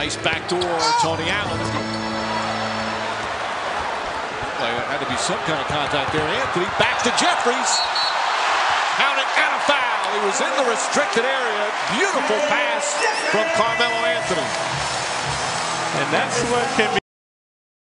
Nice backdoor, Tony Allen. There had to be some kind of contact there. Anthony back to Jeffries. Counted and a foul. He was in the restricted area. Beautiful pass from Carmelo Anthony. And that's what can be